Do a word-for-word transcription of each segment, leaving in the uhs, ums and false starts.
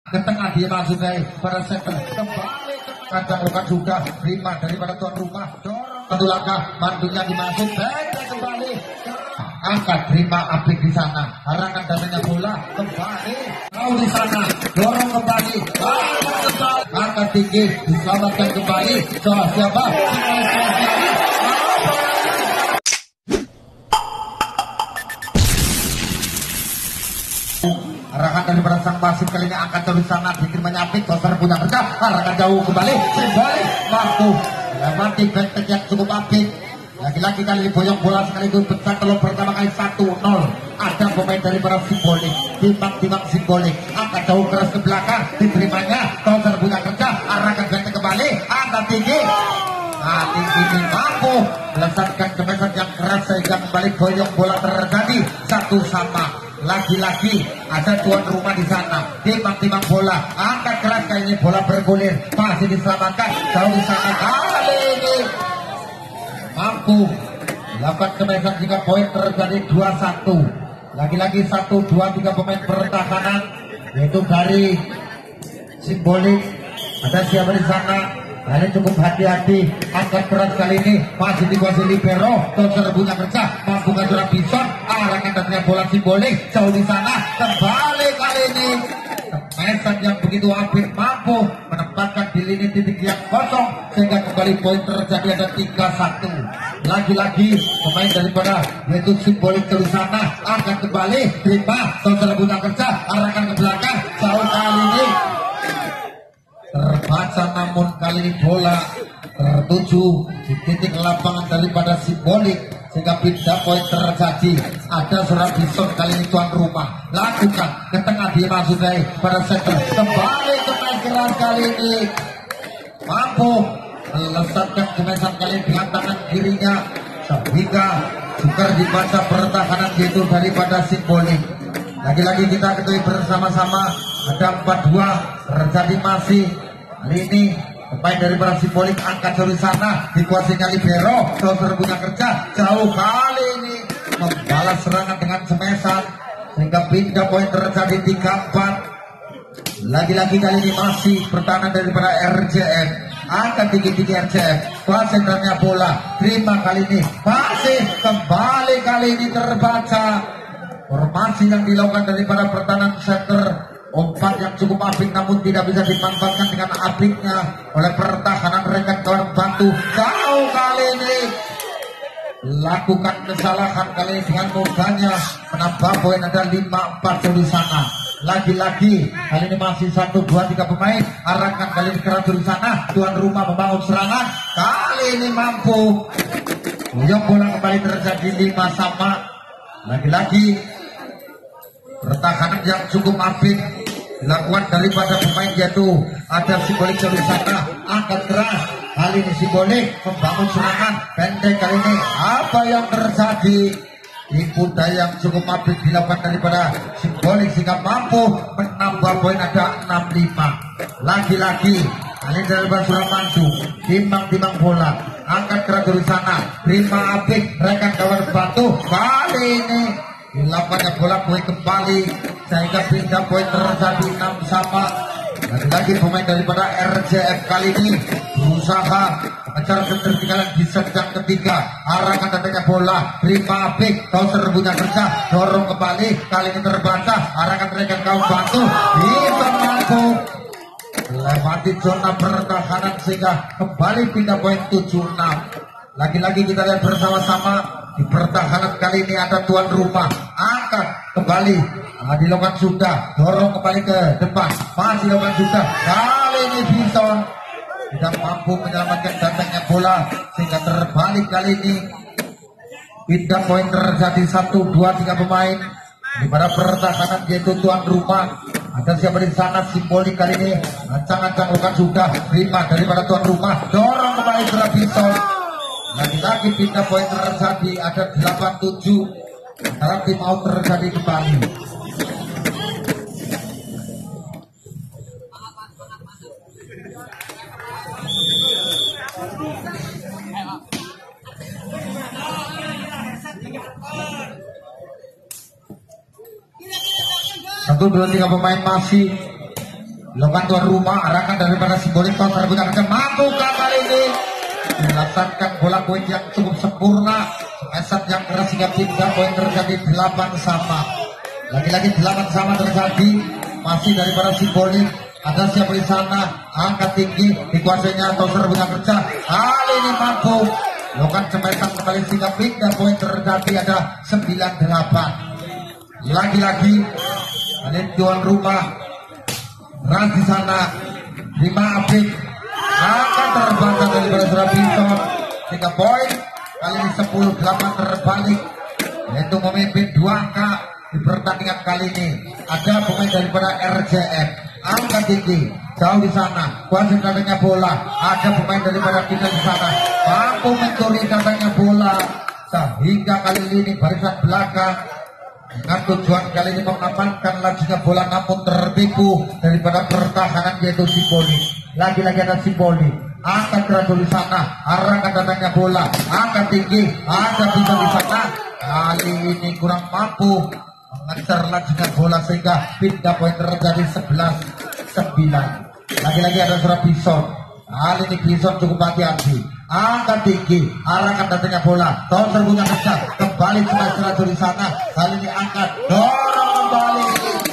ke tengah dia maksudnya pada second kembali ke kandang luka juga prima daripada tuan rumah dorong satu langkah mantunya dimasuk baiknya kembali angkat terima Apik di sana arahkan datanya bola kembali kau di sana dorong kembali angkat tinggi diselamatkan kembali so siapa arahkan daripada sang wasit kali ini angkat terus sana diterimanya Apik Koster punya kerja arahkan jauh kembali kembali mampu melewati back yang cukup Apik lagi-lagi kali ini boyong bola sekaligus pecah telur pertama kali satu nol ada pemain daripada Simbolik timbang-timbang Simbolik angkat jauh keras ke belakang diterimanya Koster punya kerja arahkan back kembali angkat tinggi nah tinggi ini mampu melesatkan kemesan yang keras sehingga kembali boyong bola terjadi satu sama lagi-lagi ada tuan rumah di sana timbang-timbang bola angkat keras kali ini bola bergulir masih diselamatkan jauh di sana kali ini mampu melakukan kemesan jika poin terjadi dua satu lagi-lagi satu dua tiga pemain pertahanan yaitu dari Simbolik ada siapa di sana kalian cukup hati-hati angkat keras kali ini masih dikuasai libero Koster punya kerja mampu ngajurang Bison arahkan datangnya bola Simbolik jauh di sana kembali kali ini kemesan yang begitu apik mampu menempatkan di lini titik yang kosong sehingga kembali poin terjadi ada tiga satu lagi-lagi pemain daripada yaitu Simbolik ke sana akan kembali terima Koster punya kerja arahkan ke belakang jauh kali ini terbaca namun kali ini bola tertuju di titik lapangan daripada Simbolik sehingga pindah poin terjadi ada seorang Bison kali ini tuan rumah lakukan ke tengah dia maksudnya pada center kembali ke main keras kali ini mampu melesatkan kemesan kali ini dengan tangan kirinya sehingga juga dibaca pertahanan yaitu daripada Simbolik lagi-lagi kita ketahui bersama-sama ada empat dua terjadi masih hari ini pemain dari Simbolik angkat dari sana dikuasainya libero Koster punya kerja jauh kali ini membalas serangan dengan semesan sehingga pindah poin terjadi tiga empat lagi-lagi kali ini masih pertahanan daripada R J M angkat tinggi-tinggi R J M kuasainya bola terima kali ini masih kembali kali ini terbaca formasi yang dilakukan daripada pertahanan center umpan yang cukup apik namun tidak bisa dimanfaatkan dengan apiknya oleh pertahanan rekan kawan bantu jauh kali ini lakukan kesalahan kali ini dengan mudahnya menambah poin ada lima empat di sana lagi-lagi kali ini masih satu dua tiga pemain arahkan kali ini keras di sana tuan rumah membangun serangan kali ini mampu boyong bola kembali terjadi lima sama lagi-lagi pertahanan yang cukup apik dilakukan daripada pemain yaitu ada Simbolik dari sana angkat keras kali ini Simbolik membangun serangan pendek kali ini apa yang terjadi input yang cukup apik dilakukan daripada Simbolik sehingga mampu menambah poin ada enam lima lagi-lagi kali ini daripada Suramandu timbang-timbang bola angkat keras dari sana terima apik rekan kawan bantu kali ini dilakukannya bola poin kembali sehingga pindah poin terjadi enam sama lagi-lagi pemain daripada R J F kali ini berusaha mengejar ketertinggalan di set yang ketiga arahkan datangnya bola terima Apik Koster punya kerja dorong kembali kali ini terbaca arahkan rekan kawan bantu bisa mampu lewati zona pertahanan sehingga kembali pindah poin tujuh enam lagi-lagi kita lihat bersama-sama di pertahanan kali ini ada tuan rumah angkat kembali nah, dilakukan sudah dorong kembali ke depan masih dilakukan sudah kali ini Bison tidak mampu menyelamatkan datangnya bola sehingga terbalik kali ini pindah poin terjadi satu dua tiga pemain di pada pertahanan yaitu tuan rumah ada siapa di sana Simbolik kali ini ancang-ancang lakukan sudah prima daripada tuan rumah dorong kembali ke Bison lagi-lagi pindah poin terjadi ada delapan tujuh harap tim out terjadi kembali satu dua tiga pemain masih Lakukan tuan rumah, arahkan daripada simbolik toh terbuka kerja mampu kali ini dilaksanakan bola poin yang cukup sempurna, semesan yang keras hingga tiga poin terjadi delapan sama. Lagi-lagi delapan sama terjadi, masih daripada simbolik. Ada siapa di sana, angkat tinggi dikuasainya atau terbuka kerja kali ini mampu lakukan semesan kembali sehingga tiga poin terjadi, ada sembilan delapan. Lagi-lagi ada tuan rumah Ras di sana lima Apik akan terbaca dari Surabaya tiga poin kali ini sepuluh delapan terbalik, yaitu memimpin dua angka di pertandingan kali ini. Ada pemain daripada R J M angka tinggi jauh di sana, kuasa datangnya bola. Ada pemain daripada kita di sana mampu mencuri datangnya bola sehingga kali ini barisan belakang dengan tujuan kali ini mengamankan lajunya bola, namun tertipu daripada pertahanan yaitu Sipoli. Lagi-lagi ada Sipoli angkat teratur di sana, arahkan datangnya bola, angkat tinggi, ada bisa di sana. Kali ini kurang mampu mengejar lajunya bola sehingga pindah poin terjadi sebelas sembilan. Lagi-lagi ada surat Bison. Kali ini Bison cukup hati-hati, angkat tinggi, arahkan datangnya bola, tol terbuka besar, kembali teratur di sana. Kali ini angkat, dorong kembali,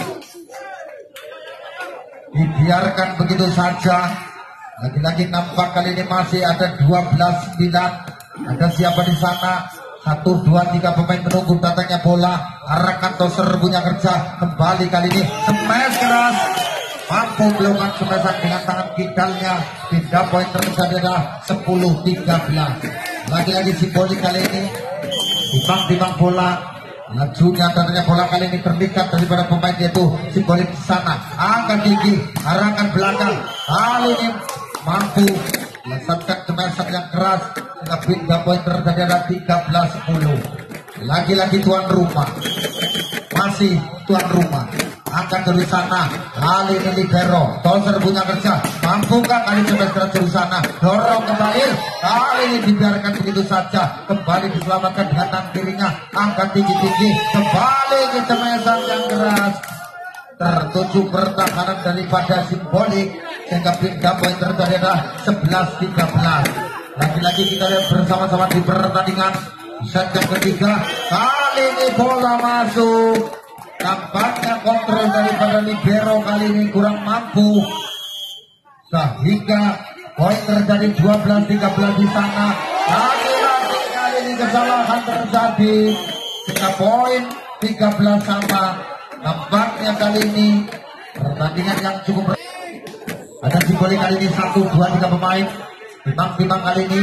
dibiarkan begitu saja. Lagi-lagi nampak kali ini masih ada dua belas sembilan. Ada siapa di sana? Satu, dua, tiga pemain menunggu datangnya bola, arahkan tol serbunya kerja kembali. Kali ini smash keras, mampu melakukan semesan dengan tangan kidalnya. Tiga poin terjadi adalah sepuluh tiga belas. Lagi-lagi simbolik kali ini timbang-timbang bola, lajunya datangnya bola kali ini terlihat daripada pemain yaitu simbolik di sana. Angkat tinggi, arahkan belakang, kali ini mampu melaksanakan semesan yang keras. Tiga poin terjadi adalah tiga belas sepuluh. Lagi-lagi tuan rumah, masih tuan rumah, angkat dari sana. Kali ini libero, tol serbunya kerja, mampukah kali coba dari sana, dorong kembali. Kali ini dibiarkan begitu saja, kembali diselamatkan dengan tangan kirinya, angkat tinggi-tinggi, kembali ke semesan yang keras. Tertuju pertahanan daripada simbolik sehingga pindah poin terjadi adalah sebelas tiga belas. Lagi-lagi kita lihat bersama-sama di pertandingan set yang ketiga. Kali ini bola masuk, tampaknya kontrol daripada libero kali ini kurang mampu sehingga poin terjadi dua belas tiga belas di sana. Lagi-lagi kali ini kesalahan terjadi sehingga poin tiga belas sama. Nampaknya kali ini pertandingan yang cukup ber... ada simbolik kali ini satu dua tiga pemain. Timbang-timbang kali ini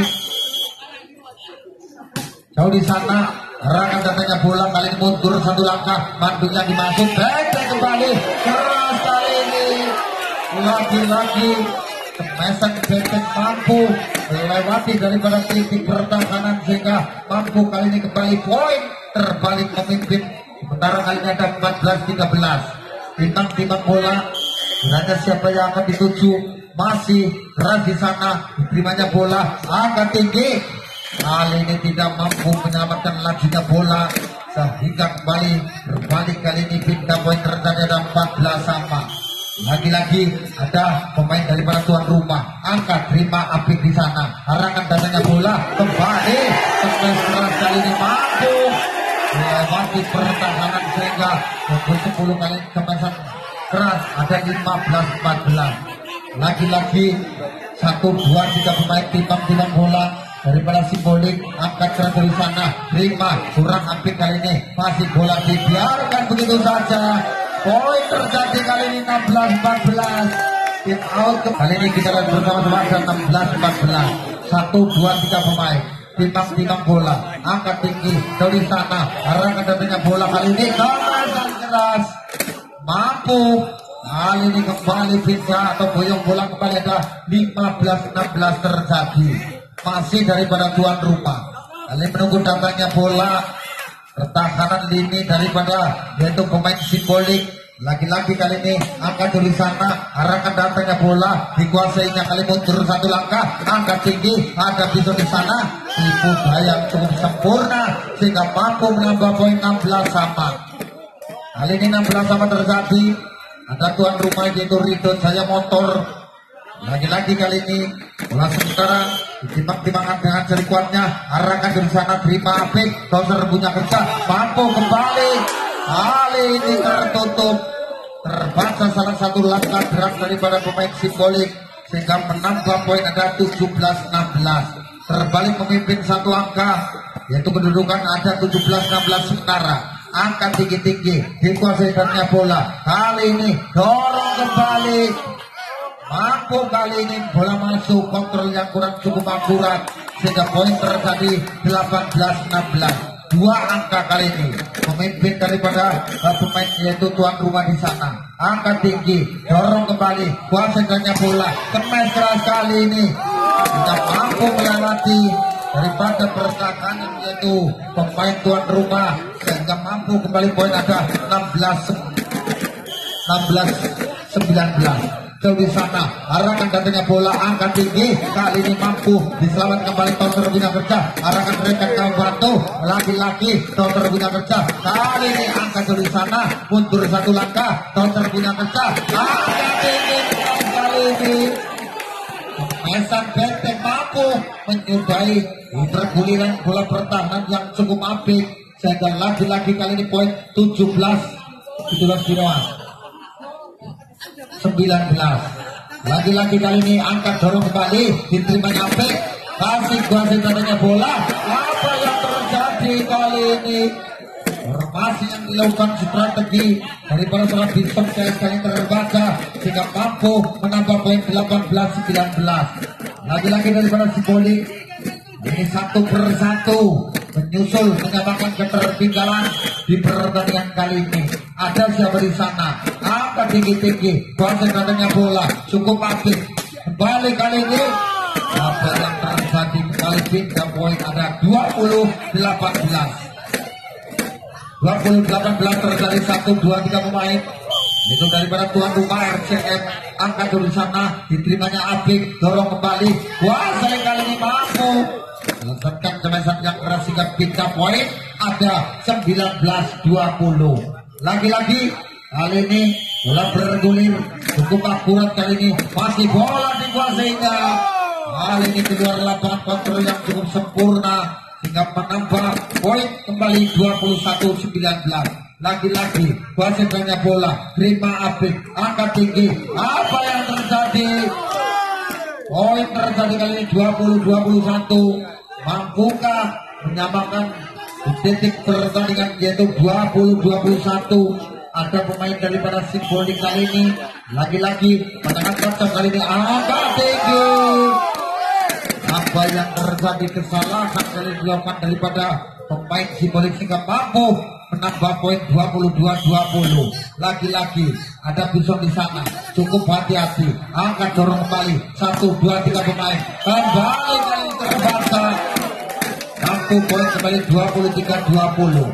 jauh di sana, arahkan datanya bola, kali ini mundur satu langkah, mandungnya dimasuk, benteng kembali, keras kali ini. Lagi-lagi semesan benteng mampu melewati daripada titik pertahanan sehingga mampu kali ini kembali poin terbalik memimpin. Sementara kali ini ada empat belas tiga belas. Timbang-timbang bola, berada siapa yang akan dituju, masih keras di sana, diterimanya bola, angkat tinggi. Kali ini tidak mampu menyelamatkan lajunya bola sehingga kembali berbalik. Kali ini pindah poin terjadi ada empat belas sama. Lagi-lagi ada pemain daripada tuan rumah, angkat terima Apik di sana, arahkan datanya bola kembali. Smash keras kali ini mampu melewati pertahanan sehingga sepuluh kali semesan keras ada lima belas empat belas. Lagi-lagi satu dua tiga pemain timbang-timbang bola daripada simbolik, angkat keras dari sana, terima kurang Apik kali ini, masih bola dibiarkan begitu saja. Poin terjadi kali ini enam belas empat belas. Tip out kali ini kita lihat bersama-sama ada enam belas empat belas. Satu dua tiga pemain timbang-timbang bola, angkat tinggi dari sana, arahkan datanya bola kali ini keras keras, mampu kali ini kembali pindah atau boyong bola kembali ada lima belas enam belas terjadi. Masih daripada tuan rumah, kali menunggu datanya bola, pertahanan lini daripada yaitu pemain simbolik. Lagi-lagi kali ini angkat dari sana, arahkan datanya bola, dikuasainya kali mundur satu langkah, angkat tinggi, ada bisa di sana, tipu daya cukup sempurna sehingga mampu menambah poin enam belas sama. Kali ini enam belas sama terjadi. ada tuan rumah yaitu Ridho Jaya Motor. Lagi-lagi kali ini bola sementara ditimbang-timbangkan dengan jari kuatnya, arahkan dari sana, terima apik, doser punya kerja, mampu kembali. Kali ini tertutup, terbaca salah satu langkah gerak daripada pemain Simbolik sehingga menambah poin ada tujuh belas enam belas. Terbalik memimpin satu angka, yaitu kedudukan ada tujuh belas enam belas sementara. Angka tinggi-tinggi dikuasai dannya bola. Kali ini dorong kembali, mampu kali ini bola masuk, kontrol yang kurang cukup akurat sehingga poin terjadi delapan belas enam belas. Dua angka kali ini pemimpin daripada uh, pemain yaitu tuan rumah di sana. Angka tinggi, dorong kembali, kuasai dannya bola, kemes keras kali ini tidak mampu melewati daripada pertahanan yaitu pemain tuan rumah sehingga mampu kembali poin ada enam belas sembilan belas. Jauh di sana, arahkan datanya bola, angkat tinggi, kali ini mampu diselamatkan kembali Toser Bina Kerja, arahkan mereka ke Batu, lagi-lagi Toser Bina Kerja, kali ini angkat jauh di sana, mundur satu langkah, Toser Bina Kerja, angkat tinggi, kali ini Mesan Benteng mampu menyudahi perguliran bola pertahanan yang cukup apik sehingga lagi-lagi kali ini poin tujuh belas sembilan belas. Lagi-lagi kali ini angkat dorong kembali, diterima apik, kasih kuasai katanya bola. Apa yang terjadi kali ini? Formasi yang dilakukan strategi daripada seorang Bison C S kali terbaca sehingga mampu menambah poin delapan belas sembilan belas. Lagi-lagi daripada Simbolik ini satu persatu menyusul menyamakan ketertinggalan di pertandingan kali ini. Ada siapa di sana? Angka tinggi-tinggi, kuasai katanya bola, cukup apik. Kembali kali ini apa yang terjadi? Kembali pindah poin ada dua puluh delapan belas. dua puluh delapan belas terjadi satu dua tiga pemain itu daripada tuan rumah R C M. Angkat dari sana, diterimanya apik, dorong kembali, kuasai kali ini mampu melepaskan kemesan yang keras sehingga pindah poin ada sembilan belas dua puluh. Lagi-lagi kali ini bola bergulir cukup akurat kali ini, masih bola dikuasainya. Kali ini keluar lapangan kontrol yang cukup sempurna hingga menambah poin kembali dua puluh satu sembilan belas. Lagi-lagi kuasai banyak bola, terima apik, angkat tinggi. Apa yang terjadi? Poin terjadi kali ini dua puluh dua puluh satu. Mampukah menyamakan titik pertandingan yaitu dua puluh dua puluh satu? Ada pemain daripada Simbolik kali ini lagi-lagi menangkan kocok kali ini, angkat tinggi. Apa yang terjadi? Kesalahan kali dilakukan daripada pemain Simbolik sehingga mampu menambah poin dua puluh dua dua puluh. Lagi-lagi ada Bison di sana, cukup hati-hati, angkat dorong kembali, satu dua tiga pemain kembali kali terbaca, mampu poin kembali dua puluh tiga dua puluh.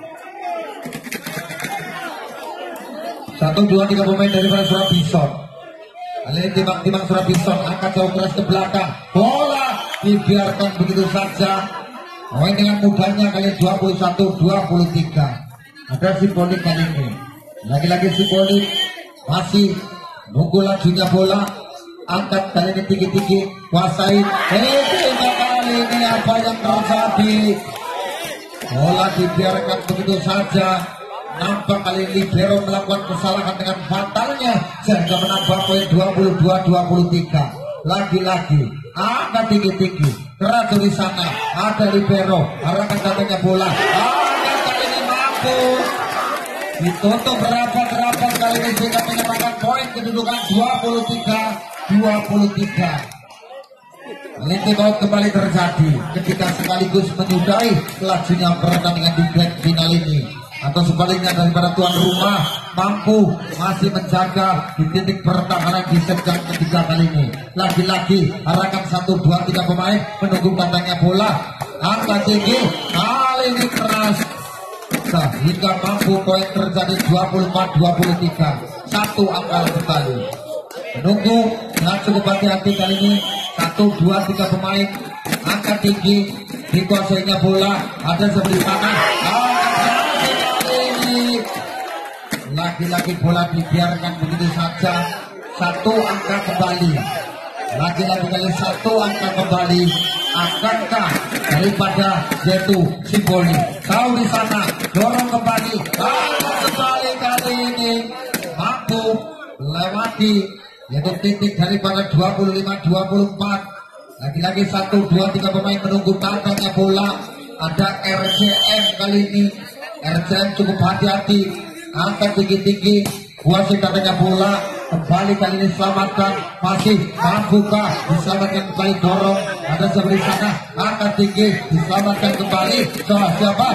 Satu dua tiga pemain daripada Surah Bison. Kali ini timbang-timbang Surah Bison, angkat jauh keras ke belakang, bola dibiarkan begitu saja. Poin dengan mudahnya kali dua puluh satu dua puluh tiga. Ada Simbolik kali ini. Lagi-lagi Simbolik masih nunggu lajunya bola. Angkat kali ini tinggi-tinggi, kuasai. Eh, tiga kali ini apa yang terjadi? Bola dibiarkan begitu saja. Nampak kali ini libero melakukan kesalahan dengan fatalnya sehingga menambah poin dua puluh dua dua puluh tiga. Lagi-lagi angkat tinggi-tinggi, teratur di sana, ada libero, arahkan katanya bola, angkat kali ini mampu ditutup berapa-berapa kali ini sehingga menyamakan poin kedudukan dua puluh tiga dua puluh tiga. Melinting out kembali terjadi ketika sekaligus menyudahi lajunya pertandingan di grand final ini. Atau sebaliknya daripada tuan rumah mampu masih menjaga di titik pertahanan di set yang ketiga kali ini. Lagi-lagi arahkan satu dua tiga pemain menunggu katanya bola, angka tinggi, kali ini keras sehingga mampu poin terjadi dua puluh empat dua puluh tiga. Satu angka kembali menunggu dengan cukup hati-hati kali ini. Satu dua tiga pemain, angka tinggi, dikuasainya bola, ada sebelah mana, lagi-lagi bola dibiarkan begitu saja. Satu angka kembali, lagi-lagi kali satu angka kembali. Akankah daripada yaitu Simboli tahu di sana dorong kembali, dorong kembali kali ini mampu lewati yaitu titik daripada dua puluh lima dua puluh empat. Lagi-lagi satu dua tiga pemain menunggu datangnya bola. Ada R J M kali ini. R J M cukup hati-hati, angkat tinggi-tinggi, kuasai datangnya bola. Kembali kali ini selamatkan, masih mampukah diselamatkan kembali, dorong, ada siapa di sana, angkat tinggi, diselamatkan kembali. So, siapa?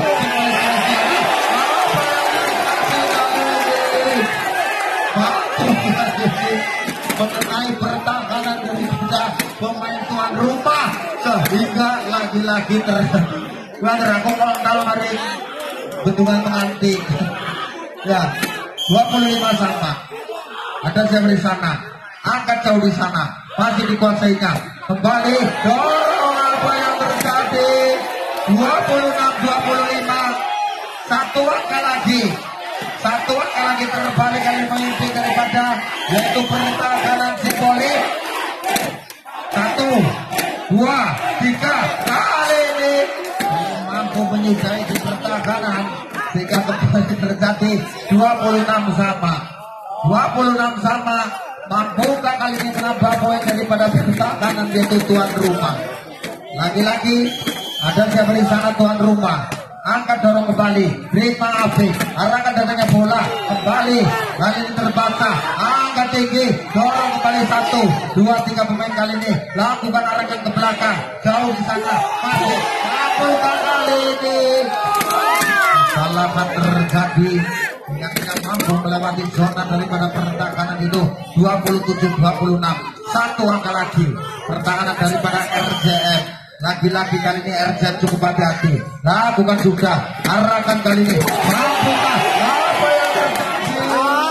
Mengenai pertahanan dari pemain tuan rumah, sehingga lagi-lagi terjadi aku kalau hari bendungan mengantik. Ya, dua puluh lima sama. Ada siapa di sana, angkat jauh di sana, masih dikuasainya. Kembali, dorong, apa yang terjadi? dua puluh enam dua puluh lima, satu angka lagi, satu angka lagi terbalik kali memimpin daripada yaitu pertahanan Simbolik. Satu, dua, tiga, kali ini mampu menyudahi di pertahanan sehingga kembali terjadi dua puluh enam sama. dua puluh enam sama, mampukah kali ini menambah poin daripada pertahanan yaitu tuan rumah. Lagi-lagi ada siapa di sana tuan rumah, angkat dorong kembali, Ritma Afif, arahkan datangnya bola, kembali, kali ini terbaca, angkat tinggi, dorong kembali satu, dua, tiga pemain kali ini, lakukan arahkan ke belakang, jauh di sana, masih, mampukah kali ini, kesalahan terjadi, yang tidak mampu melewati zona daripada pertahanan itu. Dua puluh tujuh dua puluh enam, satu angka lagi pertahanan daripada R J M. Lagi-lagi kali ini R J M cukup hati-hati, lakukan juga, arahkan kali ini, mampukah apa yang terjadi?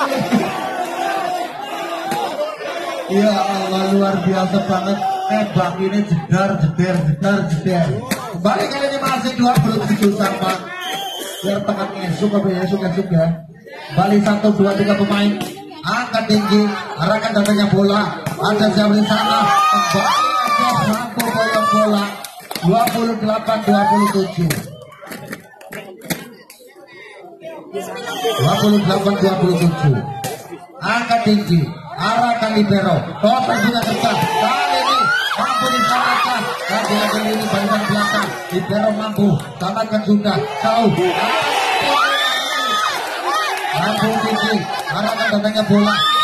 Ya Allah, luar biasa banget, tembak ini jedar jeder jedar jeder. Kembali kali ini masih dua puluh tujuh sama. Biar tengahnya suka ya, suka juga. Balik satu dua tiga pemain, angkat tinggi, arahkan datangnya bola. Ada siapa di sana? Kembali aja mampu boyong bola. dua puluh delapan dua puluh tujuh. dua puluh delapan dua puluh tujuh. Angkat tinggi, arahkan libero. Total sudah tegak. Kali ini mampu diselamatkan. Lagi-lagi ini barisan belakang. Libero mampu selamatkan sudah. Jauh. Mampu tinggi, arahkan datangnya bola.